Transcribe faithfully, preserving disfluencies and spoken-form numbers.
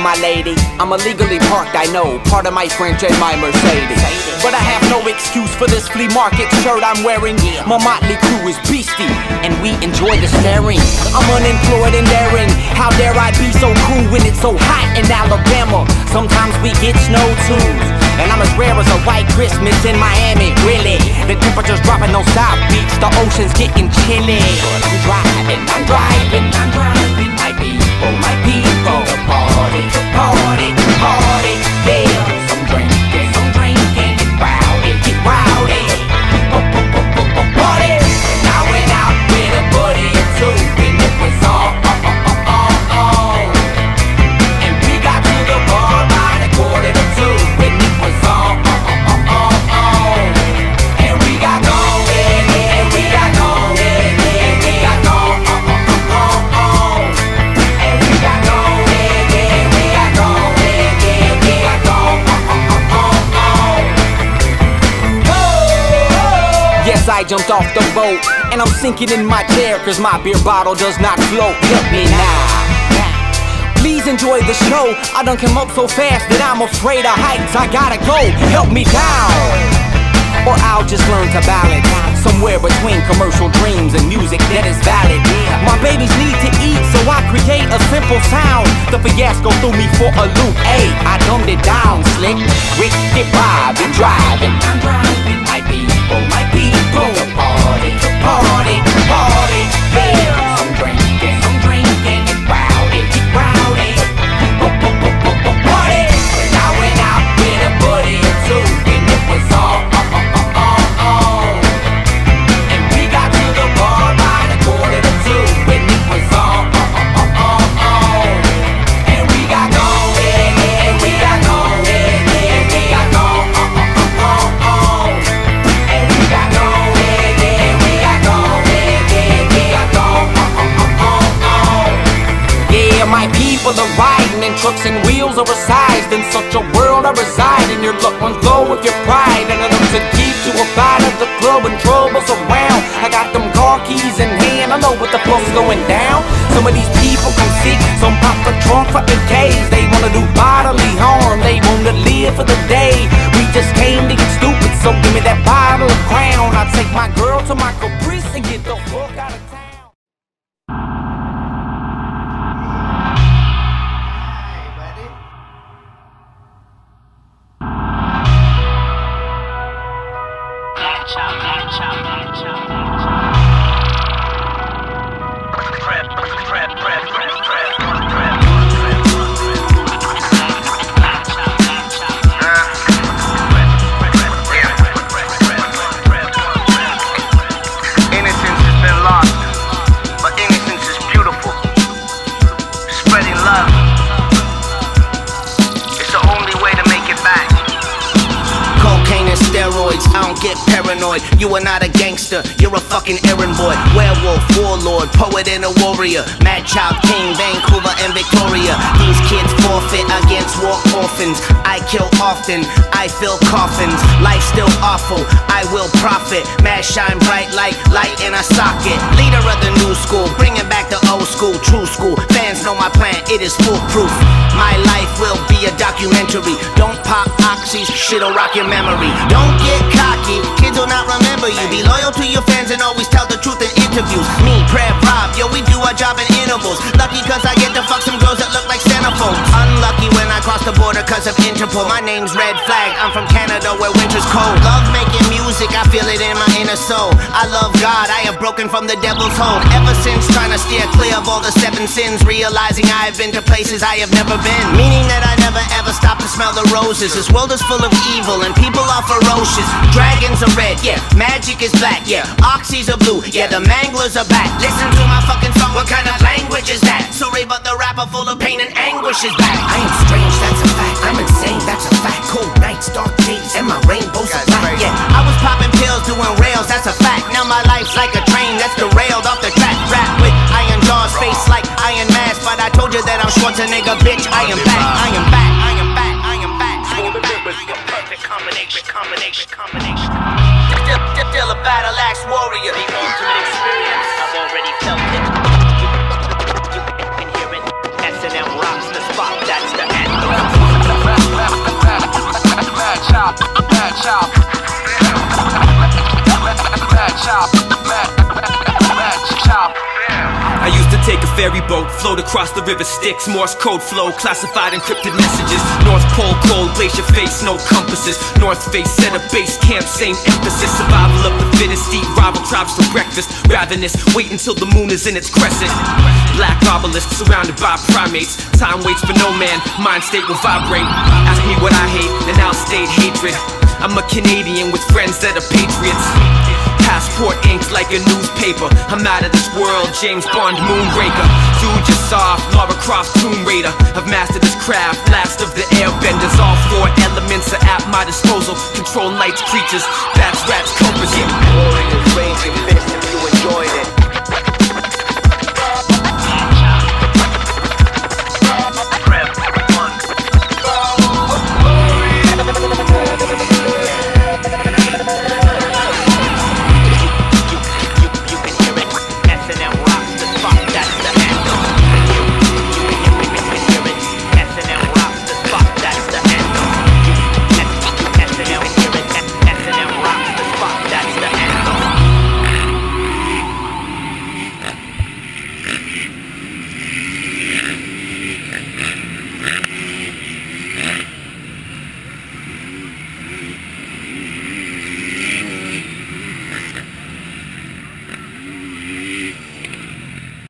my lady. I'm illegally parked, I know, part of my French and my Mercedes. But I have no excuse for this flea market shirt I'm wearing. My motley crew is beastie, and we enjoy the staring. I'm unemployed and daring. How dare I be so cool when it's so hot in Alabama? Sometimes we get snow too, and I'm as rare as a white Christmas in Miami. Really, the temperature's dropping on South Beach, the ocean's getting chilly. But I'm driving, I'm driving, I'm driving. My people, my people, the party, the party, the party. Yeah, some drinking, some drinking, get rowdy, get rowdy. Party. And I went out with a buddy or two, and it was all, all, all, all, all. And we got to the bar by the quarter to two, and it was all, all, all, all, all. And we got going, and we got going, and we got going, all, all, all, all. And we got going, and we got going, and we got going, all, all, all, all. Yes, I jumped off the boat, and I'm sinking in my chair, cause my beer bottle does not float. Help me now. Please enjoy the show. I done came up so fast that I'm afraid of heights. I gotta go, help me down, or I'll just learn to balance somewhere between commercial dreams and music that is valid. My babies need to eat, so I create a simple sound. The fiasco threw me for a loop. Hey, I dumbed it down, slick, wicked, vibing, driving. I'm driving, my people, my people. The party, the party, the party. Yeah, some drinking, some drinking, get rowdy, get rowdy. Party. And I went out with a buddy or two, and it was all, all, all, all, all. And we got to the bar by the quarter to two, and it was all, all, all, all, all. And we got going, and we got going, and we got going, all, all, all, all. And we got going, and we got going, and we got going, all, all, all, all. Yeah, my people are riding in trucks and wheels are resized. In such a world I reside, and your luck runs low with your pride. And enough to keep you up out of the club and troubles around. I got them car keys in hand, I know what the fuck's going down. Some of these people come sick, some pop the trunk for A Ks. They wanna do bodily harm, they wanna live for the day. We just came to get stupid, so give me that bottle of Crown. I take my girl to my Caprice and get the fuck out of town. I don't get paranoid, you are not a gangster, you're a fucking errand boy. Werewolf, warlord, poet and a warrior. Mad Child King, Vancouver and Victoria. These kids forfeit against war orphans. I kill often, I fill coffins. Life still awful, I will profit. Mad shine bright like light in a socket. Leader of the new school, bringing back the old school, true school. Fans know my plan, it is foolproof. My life will be a documentary. Don't pop oxys, shit'll rock your memory. Don't get cocky, kids will not remember you. Be loyal to your fans and always tell the truth in interviews. Me, Prayer Rob, yo, we do our job in intervals. Lucky cause I get to fuck some girls that look like centerfolds. Unlucky when I cross the border cause of Interpol. My name's Red Flag, I'm from Canada where winter's cold. Love making music, I feel it in my inner soul. I love God, I have broken from the devil's hold. Ever since trying to steer clear of all the seven sins, realizing I have been to places I have never been. Meaning that I never ever stop to smell the roses. This world is full of evil and people are ferocious. Dragons are red, yeah, magic is black, yeah, oxys are blue, yeah, the manglers are back. Listen to my fucking song, what kind of language is that? Sorry but the rapper full of pain and anguish is back. I am strange, that's a fact, I'm insane, that's a fact. Cold nights, dark days, and my rainbows are black, yeah. I was popping pills, doing rails, that's a fact. Now my life's like a train that's derailed off the track. Rap with iron jaws, face like Iron Mask. But I told you that I'm Schwarzenegger, bitch, I am back, I am back, I am back, I am back, I am back, I am back. Perfect combination, combination, combination. Still, still, still a battle axe warrior. The ultimate experience, I've already felt it. You can hear it, S and M rocks the spot, that's the Across the river Styx, Morse code flow, classified encrypted messages. North Pole cold, glacier face, no compasses. North face set a base camp, same emphasis. Survival of the fittest, eat rival tribes for breakfast. Ravenous, wait until the moon is in its crescent. Black obelisks surrounded by primates. Time waits for no man, mind state will vibrate. Ask me what I hate, and I'll state hatred. I'm a Canadian with friends that are patriots. Passport inked like a newspaper. I'm out of this world, James Bond, Moonraker. Dude, just soft, Lara Croft, Tomb Raider. I've mastered this craft, last of the airbenders. All four elements are at my disposal. Control lights, creatures, bats, rats, cobras, yeah. Warriors, ranging fists.